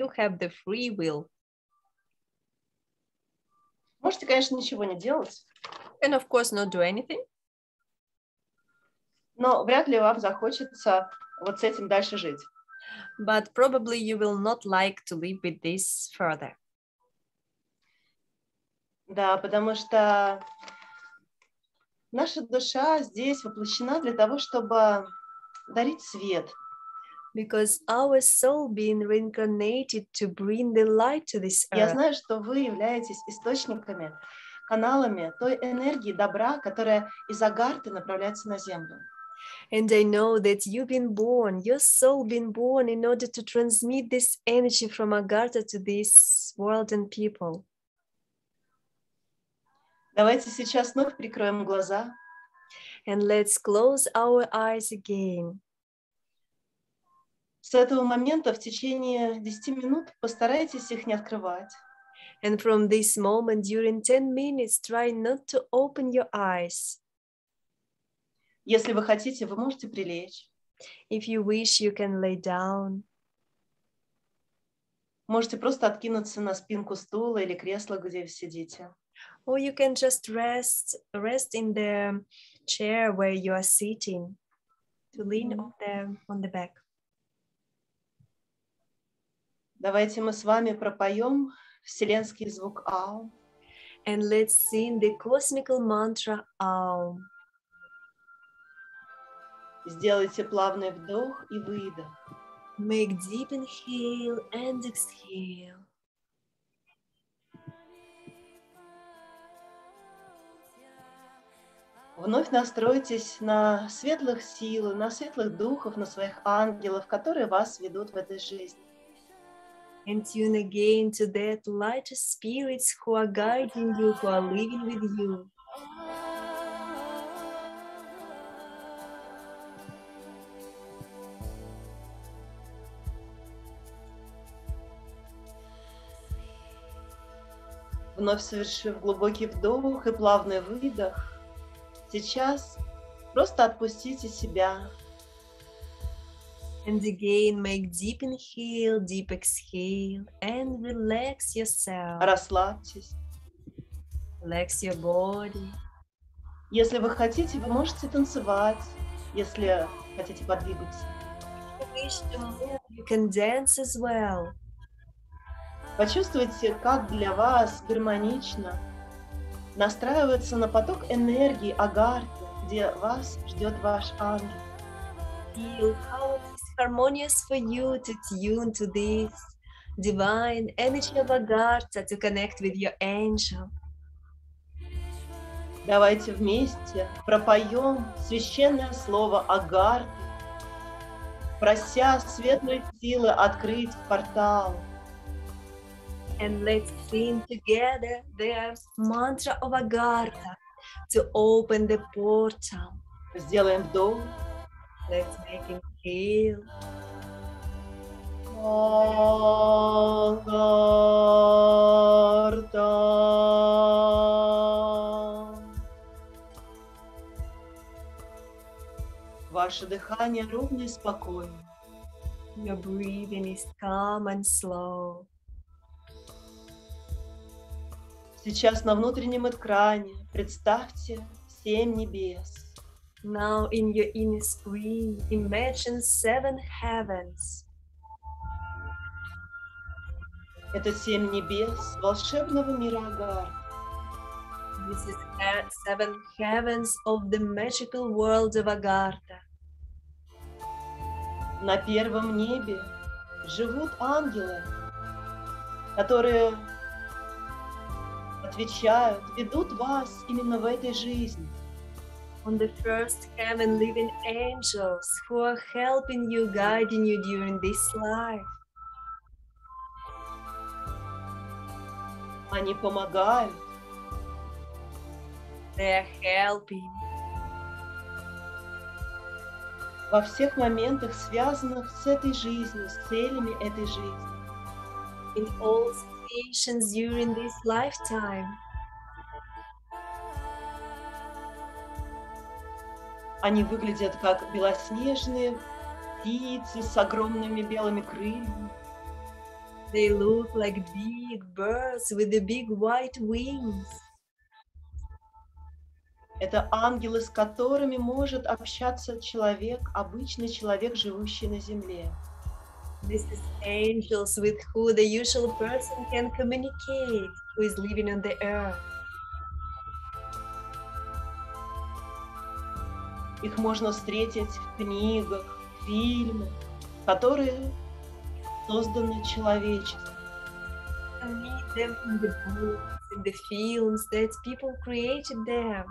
still have the free will. Можете, конечно, ничего не делать, And of course not do anything, но вряд ли вам захочется вот с этим дальше жить. but probably you will not like to live with this further. Да, потому что наша душа здесь воплощена для того, чтобы дарить свет. Because our soul being reincarnated to bring the light to this Я earth. знаю, что вы являетесь источниками, каналами той энергии добра, которая из Агарты направляется на Землю. And I know that you've been born, your soul been born in order to transmit this energy from Agartha to this world and people. Давайте сейчас вновь прикроем глаза. And let's close our eyes again. С этого момента в течение 10 минут постарайтесь их не открывать. And from this moment, during 10 minutes, try not to open your eyes. Если вы хотите, вы можете прилечь. If you wish, you can lay down. Можете просто откинуться на спинку стула или кресла, где вы сидите. Or you can just rest in the chair where you are sitting, to lean on the back. Давайте мы с вами пропоем вселенский звук Аум. And let's sing the cosmical mantra Aum. Сделайте плавный вдох и выдох. Make deep inhale and exhale. Вновь настройтесь на светлых сил, на светлых духов, на своих ангелов, которые вас ведут в этой жизни. And tune again to that light spirits who are guiding you, who are living with you. Вновь совершив глубокий вдох и плавный выдох, сейчас просто отпустите себя. And again, make deep inhale, deep exhale, and relax yourself. Расслабьтесь. Relax your body. Если вы хотите, вы можете танцевать, если хотите подвигаться. If you wish to move, you can dance as well. Почувствуйте, как для вас гармонично настраиваться на поток энергии Агарты, где вас ждет ваш ангел. Feel how it is harmonious for you to tune to this divine energy of Agartha, to connect with your angel. Давайте вместе пропоем священное слово Агарты, прося светлой силы открыть портал. And let's sing together the mantra of Agartha to open the portal. Сделаем вдох. Let's make inhale. Агарта. Ваше дыхание ровно и спокойно. Your breathing is calm and slow. Сейчас на внутреннем экране представьте 7 небес. Now in your inner screen, imagine 7 heavens. Это 7 небес волшебного мира Агарты. This is 7 heavens of the magical world of Agartha. На первом небе живут ангелы, которые отвечают, ведут вас именно в этой жизни. On the first heaven living angels who are helping you, guiding you during this life. Они помогают. They are helping Во всех моментах, связанных с этой жизнью, с целями этой жизни. in all situations during this lifetime. Они выглядят как белоснежные птицы с огромными белыми крыльями. They look like big birds with the big white wings. Это ангелы, с которыми может общаться человек, обычный человек, живущий на земле. This is angels with who the usual person can communicate, who is living on the earth. Их можно встретить в книгах, фильмах, которые созданы человечеством. You meet them in the books, in the films that people created them.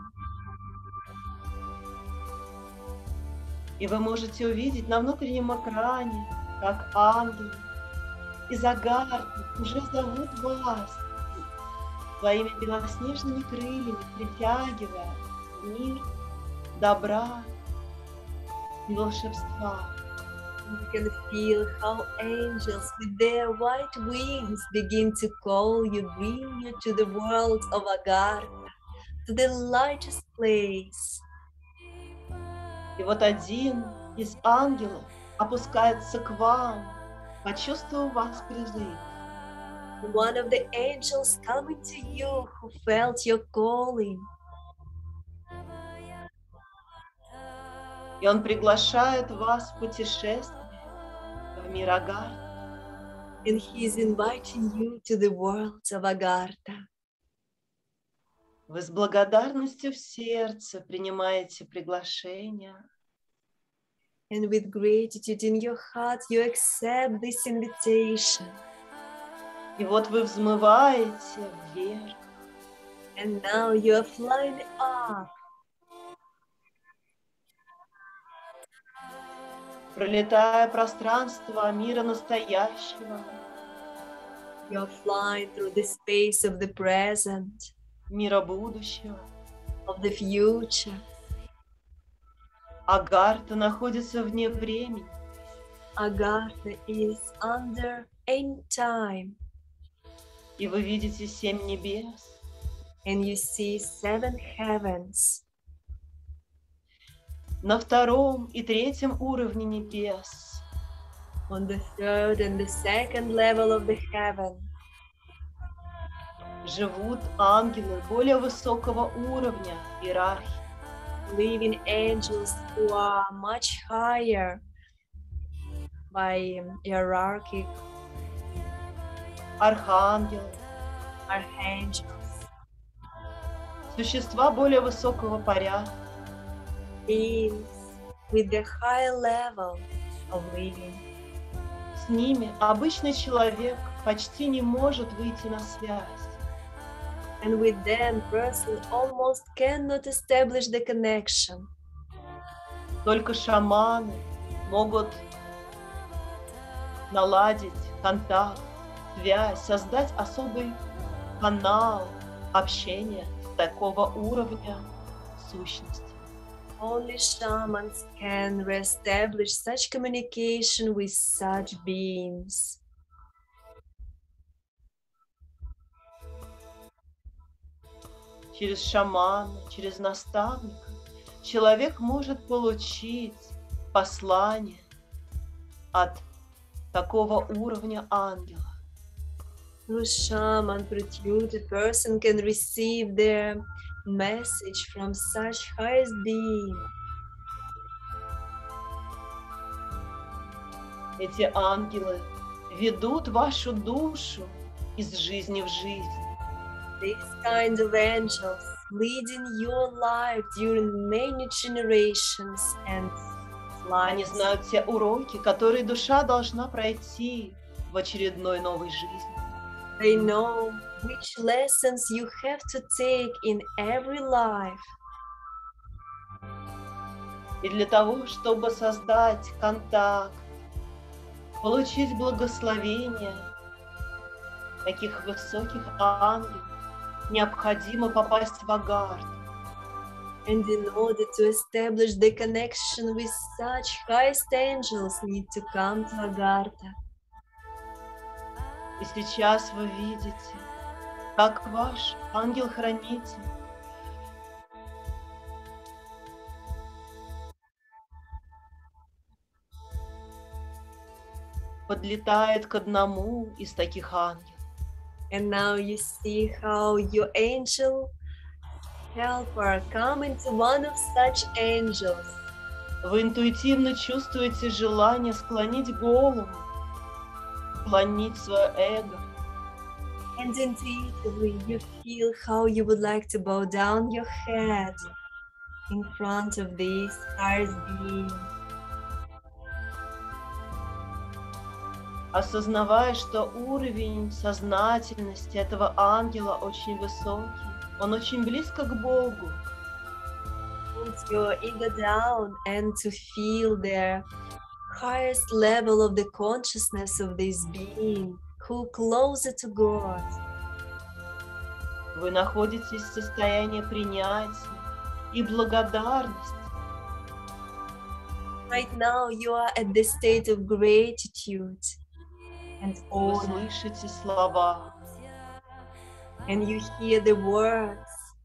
И вы можете увидеть на внутреннем экране, как ангелы из Агарты уже зовут вас своими белоснежными крыльями, притягивая в мир добра и волшебства. You can feel how angels with their white wings begin to call you, bring you to the world of Agartha, to the lightest place. И вот один из ангелов опускается к вам, почувствовав ваш призыв. One of the angels coming to you who felt your calling. И он приглашает вас в путешествие в мир Агарты. And he is inviting you to the world of Agartha. Вы с благодарностью в сердце принимаете приглашение. And with gratitude in your heart, you accept this invitation. И вот вы взмываете вверх. And now you are flying up. Пролетая пространство мира настоящего, You are flying through the space of the present, мира будущего. of the future. Агарта находится вне времени. Agartha is under end time. И вы видите 7 небес. And you see 7 heavens. На втором и третьем уровне небес On the third and the second level of the heaven живут ангелы более высокого уровня иерархии. living angels who are much higher by hierarchy, Архангелы, archangels, существа более высокого порядка. beings with the high level of living. С ними обычный человек почти не может выйти на связь. And with them, person almost cannot establish the connection. Только шаманы могут наладить контакт, связь, создать особый канал общения с такого уровня сущности. Only shamans can reestablish such communication with such beings. Через шамана, через наставника человек может получить послание от такого уровня ангела. Through shaman, through tutor, person can receive their message from such highest being. Эти ангелы ведут вашу душу из жизни в жизнь. These kind of angels leading your life during many generations and Они lives. знают те уроки, которые душа должна пройти в очередной новой жизни. They know which lessons you have to take in every life. И для того, чтобы создать контакт, получить благословение таких высоких ангелов, необходимо попасть в Агарт. And in order to establish the connection with such highest angels, need to come to Agartha. И сейчас вы видите, как ваш ангел-хранитель подлетает к одному из таких ангелов. And now you see how your angel helper come into one of such angels. Вы интуитивно чувствуете желание склонить голову, склонить свое эго. And intuitively you feel how you would like to bow down your head in front of this highest being. Осознавая, что уровень сознательности этого ангела очень высокий, он очень близко к Богу. Put your ego down and to feel the highest level of the consciousness of this being who closer to God. Вы находитесь в состоянии принятия и благодарности. Right now you are at the state of gratitude and Вы honor, слышите слова. and you hear the words.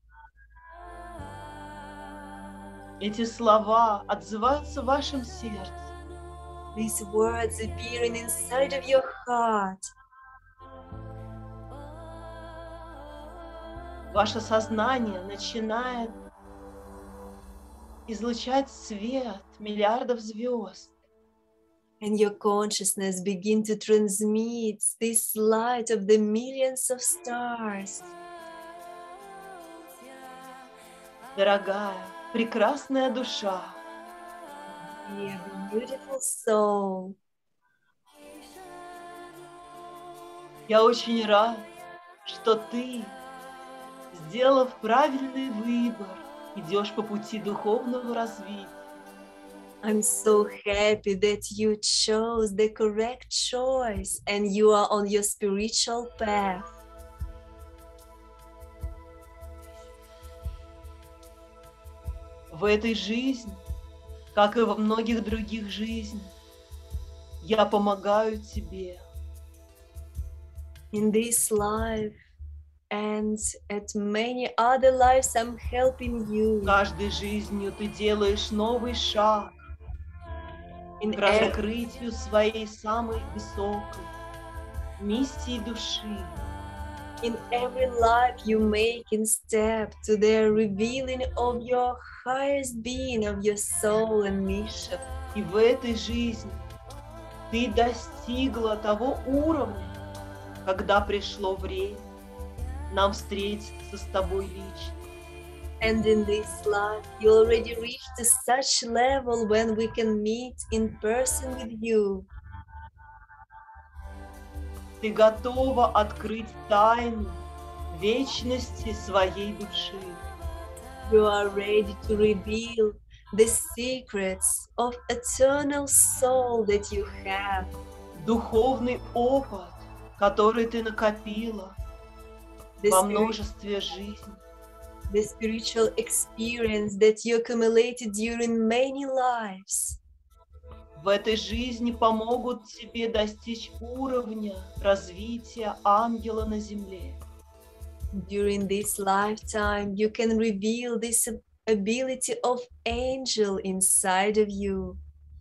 Эти слова отзываются в вашем сердце. These words appearing inside of your heart. Ваше сознание начинает излучать свет миллиардов звезд. And your consciousness begin to transmit this light of the millions of stars. Дорогая, прекрасная душа, Dear beautiful soul, я очень рад, что ты, сделав правильный выбор, идешь по пути духовного развития. I'm so happy that you chose the correct choice and you are on your spiritual path. В этой жизни, как и во многих других жизнях, я помогаю тебе. In this life and at many other lives, I'm helping you. Каждой жизнью ты делаешь новый шаг In к every, раскрытию своей самой высокой миссии души. in every life you make in step to the revealing of your highest being, of your soul and mission. И в этой жизни ты достигла того уровня, когда пришло время нам встретиться с тобой лично. And in this life, you already reached to such level when we can meet in person with you. Ты готова открыть тайну вечности своей души. You are ready to reveal the secrets of eternal soul that you have. Духовный опыт, который ты накопила The, во spirit- множестве жизней. the spiritual experience that you accumulated during many lives. В этой жизни помогут тебе достичь уровня развития ангела на земле. During this lifetime, you can reveal this ability of angel inside of you.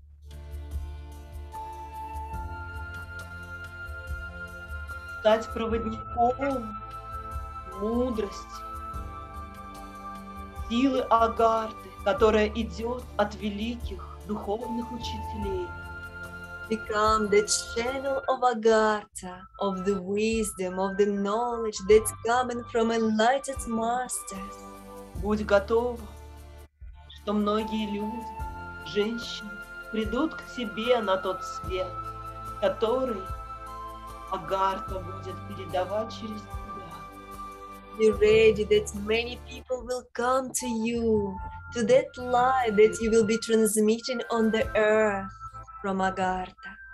Стать проводником мудрости, силы Агарты, которая идет от великих духовных учителей. Become the channel of Agartha, of the wisdom, of the knowledge that's coming from enlightened masters. Будь готова, что многие люди, женщины, придут к тебе на тот свет, который Агарта будет передавать через тебя. Be ready that many people will come to you, to that light that you will be transmitting on the earth from Agartha.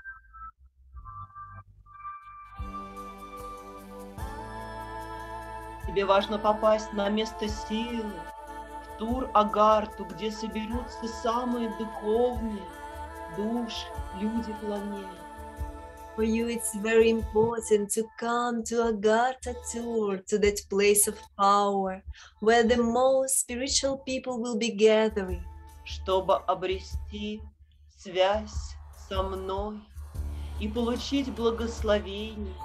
Тебе важно попасть на место силы, в Тур-Агарту, где соберутся самые духовные души, люди планеты. For you, it's very important to come to Agartha tour, to that place of power, where the most spiritual people will be gathering, чтобы обрести связь со мной и получить благословение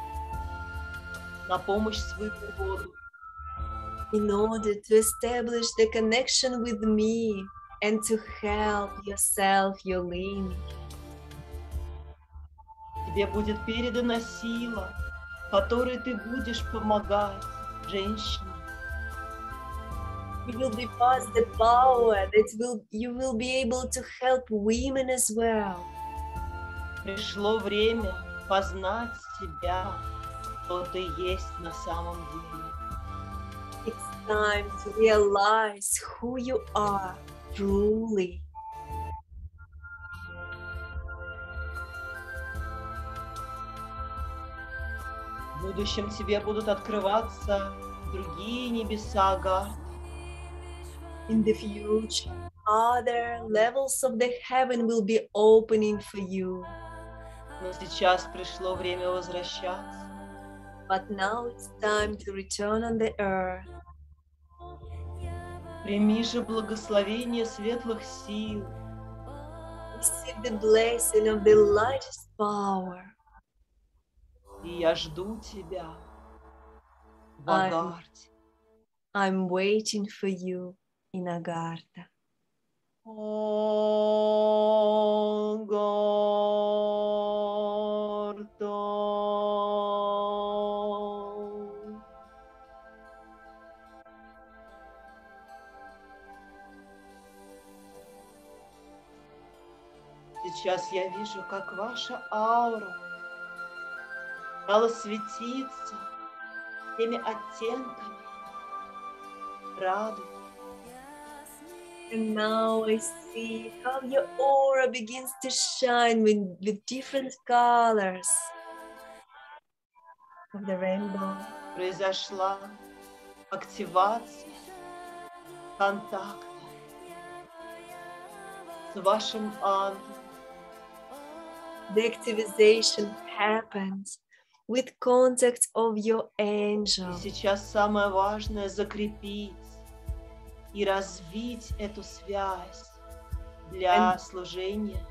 на помощь своему роду. in order to establish the connection with me and to help yourself, your lineage. Тебе будет передана сила, которой ты будешь помогать женщине. You will be passed the power that you will be able to help women as well. Пришло время познать себя, кто ты есть на самом деле. It's time to realize who you are truly. В будущем тебе будут открываться другие небеса Агарты. In the future, other levels of the heaven will be opening for you. Но сейчас пришло время возвращаться. But now it's time to return on the earth. Прими же благословение светлых сил. Receive the blessing of the lightest power. И я жду тебя в I'm- Агарте. I'm waiting for you in Agartha. Агарта. Сейчас я вижу, как ваша аура стала светиться теми оттенками радуги. And now I see how your aura begins to shine with different colors of the rainbow. Произошла активация контакта с вашим ангелом. The activation happens with contact of your angel. И сейчас самое важное — закрепить и развить эту связь для служения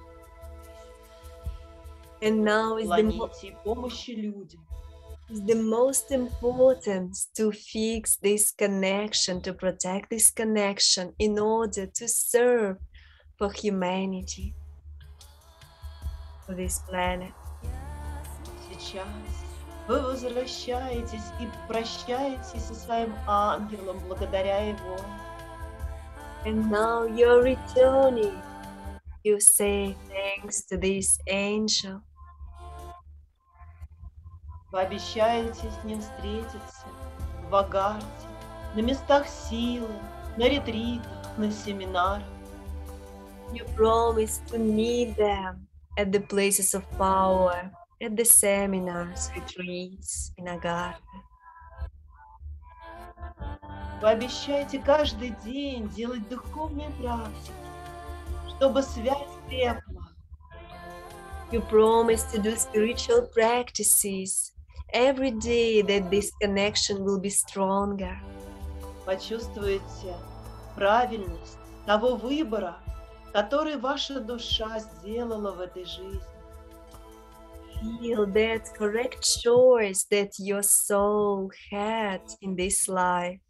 And now is планете и помощи людям. the most important to fix this connection, to protect this connection in order to serve for humanity, for this planet. Сейчас вы возвращаетесь и прощаетесь со своим ангелом благодаря его. And now you're returning. You say thanks to this angel. Вы обещаете с ним встретиться в Агарте, на местах силы, на ретритах, на семинарах. You promise to meet them at the places of power, at the seminars, retreats in Agartha. Вы обещаете каждый день делать духовные практики, чтобы связь крепла. You promise to do spiritual practices every day that this connection will be stronger. Почувствуете правильность того выбора, который ваша душа сделала в этой жизни. Feel that correct choice that your soul had in this life.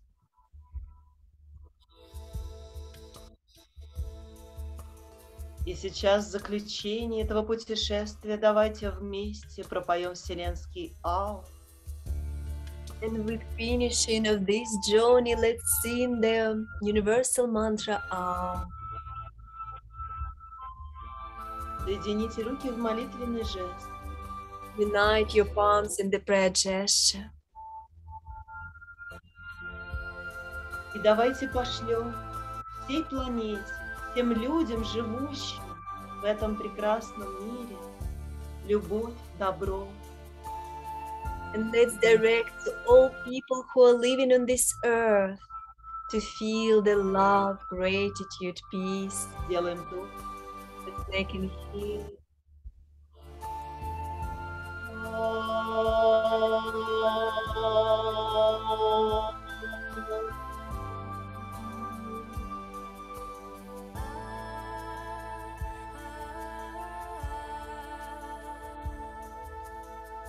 И сейчас в заключение этого путешествия давайте вместе пропоем вселенский ау. And with finishing of this journey, let's sing the universal mantra Aum. Соедините руки в молитвенный жест. Unite your palms in the prayer gesture. И давайте пошлем всей планете, всем людям, живущим в этом прекрасном мире, любовь, добро. And let's direct to all people who are living on this earth to feel the love, gratitude, peace Делаем то. that they can feel.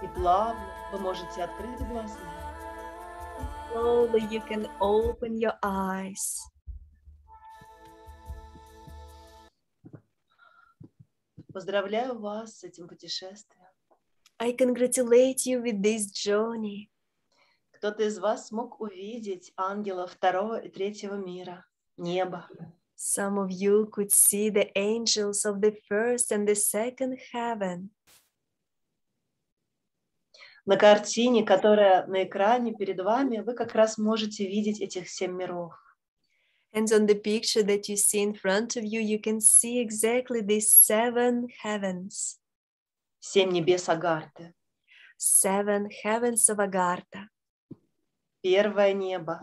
плавно вы можете открыть глаза. Slowly you can open your eyes. Поздравляю вас с этим путешествием. I congratulate you with this journey. Кто-то из вас смог увидеть ангелов второго и третьего мира, небо. Some of you could see the angels of the first and the second heaven. На картине, которая на экране перед вами, вы как раз можете видеть этих 7 миров. And on the picture that you see in front of you, you can see exactly these 7 heavens. 7 небес Агарты. 7 heavens of Agartha. Первое небо.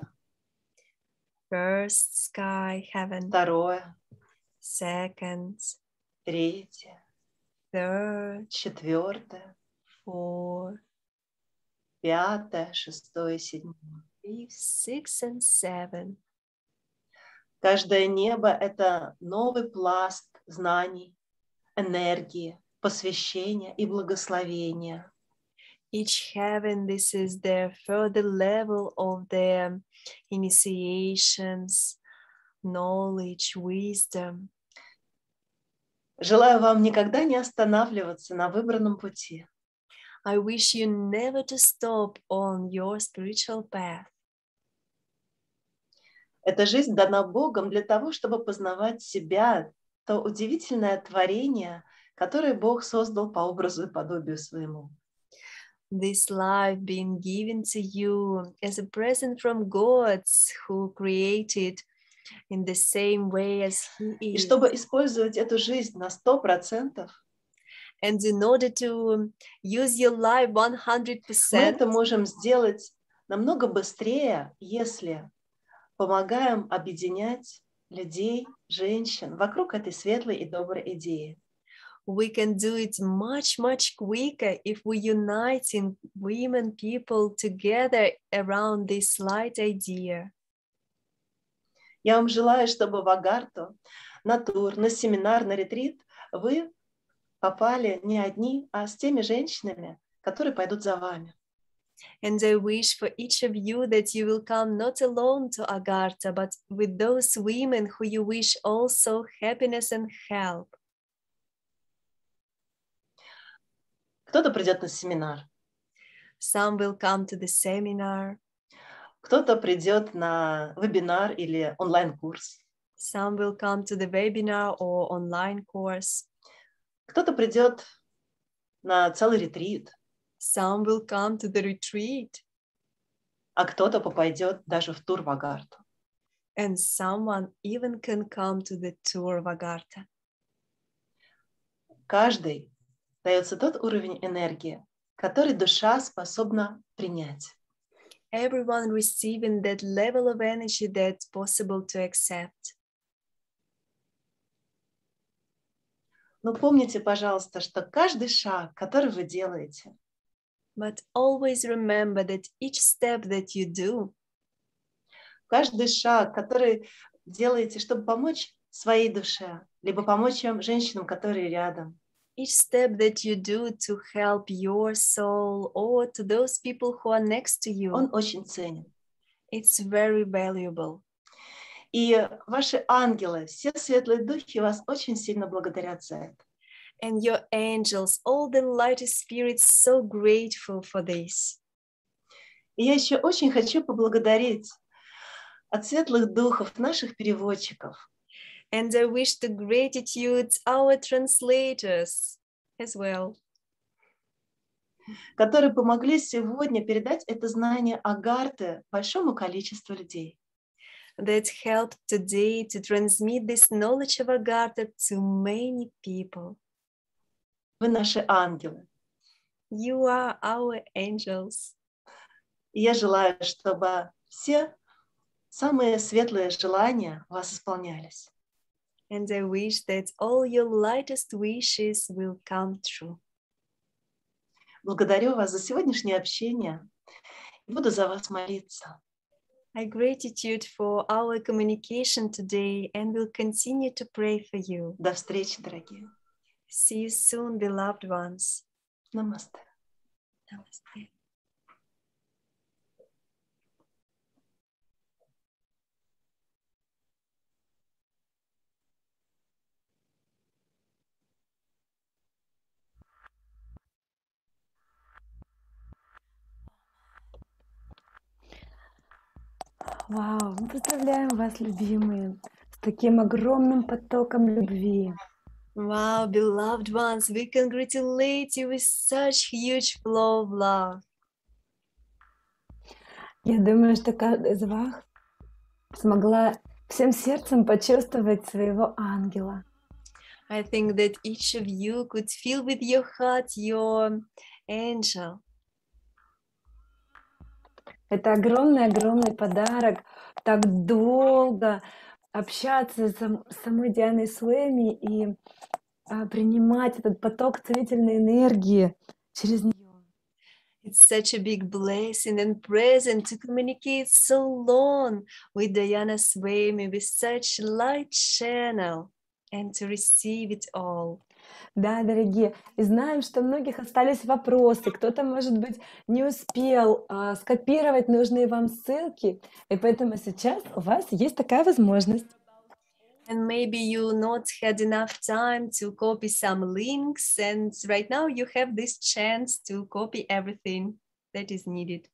First sky heaven. Второе. Second. Третье. Third. Четвертое. Fourth. Пятое, шестое, седьмое. 5, 6, and 7. Каждое небо — это новый пласт знаний, энергии, посвящения и благословения. Each heaven, this is the further level of the initiations, knowledge, wisdom. Желаю вам никогда не останавливаться на выбранном пути. I wish you never to stop on your spiritual path. Эта жизнь дана Богом для того, чтобы познавать себя, то удивительное творение, которое Бог создал по образу и подобию своему. This life being given to you as a present from God who created in the same way as He И is. чтобы использовать эту жизнь на 100%, And in order to use your life мы 100%, это можем сделать намного быстрее, если помогаем объединять людей, женщин вокруг этой светлой и доброй идеи. we can do it much, much quicker if we unite in women, people together around this light idea. Я вам желаю, чтобы в Агарту, на тур, на семинар, на ретрит вы попали не одни, а с теми женщинами, которые пойдут за вами. And I wish for each of you that you will come not alone to Agartha, but with those women who you wish also happiness and help. Кто-то придет на семинар, Some will come to the seminar, кто-то придет на вебинар или онлайн-курс, some will come to the webinar or online course, кто-то придет на целый ретрит, some will come to the retreat, а кто-то попадет даже в тур в Агарту. and someone even can come to the tour of Agartha. Каждый дается тот уровень энергии, который душа способна принять. Everyone receiving that level of energy that's possible to accept. Но помните, пожалуйста, что каждый шаг, который вы делаете, But always remember that each step that you do, каждый шаг, который делаете, чтобы помочь своей душе, либо помочь женщинам, которые рядом, each step that you do to help your soul or to those people who are next to you, он очень ценен. it's very valuable. И ваши ангелы, все светлые духи вас очень сильно благодарят за это. And your angels, all the light spirits, so grateful for this. И я еще очень хочу поблагодарить от светлых духов наших переводчиков, And I wish to gratitude our translators as well, которые помогли сегодня передать это знание Агарты большому количеству людей. that helped today to transmit this knowledge of Agartha to many people. Вы наши ангелы. You are our angels. И я желаю, чтобы все самые светлые желания у вас исполнялись. And I wish that all your lightest wishes will come true. Благодарю вас за сегодняшнее общение. Буду за вас молиться. I gratitude for our communication today and will continue to pray for you. До встречи, дорогие. See you soon, beloved ones. Намасте. Namaste. Вау, мы поздравляем вас, любимые, с таким огромным потоком любви. Wow, beloved ones, we congratulate you with such huge flow of love. Я думаю, что каждая из вас смогла всем сердцем почувствовать своего ангела. I think that each of you could feel with your heart your angel. Это огромный подарок так долго общаться с самой Дианой Суэми и принимать этот поток целительной энергии через нее. It's such a big blessing and present to communicate so long with Diana Swami with such light channel and to receive it all. Да, дорогие, и знаем, что у многих остались вопросы, кто-то, может быть, не успел скопировать нужные вам ссылки, и поэтому сейчас у вас есть такая возможность. And maybe you not had enough time to copy some links, and right now you have this chance to copy everything that is needed.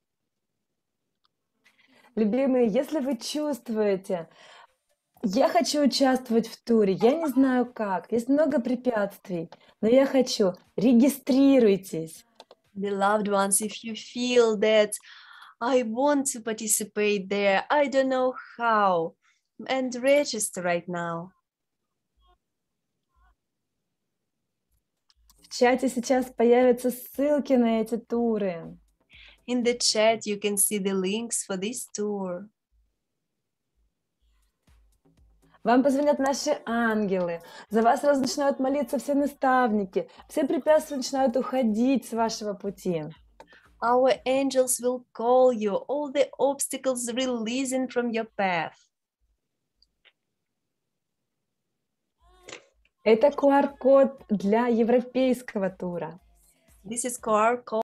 Любимые, если вы чувствуете, я хочу участвовать в туре, я не знаю как, есть много препятствий, но я хочу, регистрируйтесь. Beloved ones, if you feel that I want to participate there, I don't know how, and register right now. В чате сейчас появятся ссылки на эти туры. In the chat, you can see the links for this tour. Вам позвонят наши ангелы, за вас сразу начинают молиться все наставники, все препятствия начинают уходить с вашего пути. Our angels will call you, all the obstacles releasing from your path. Это QR-код для европейского тура. This is QR code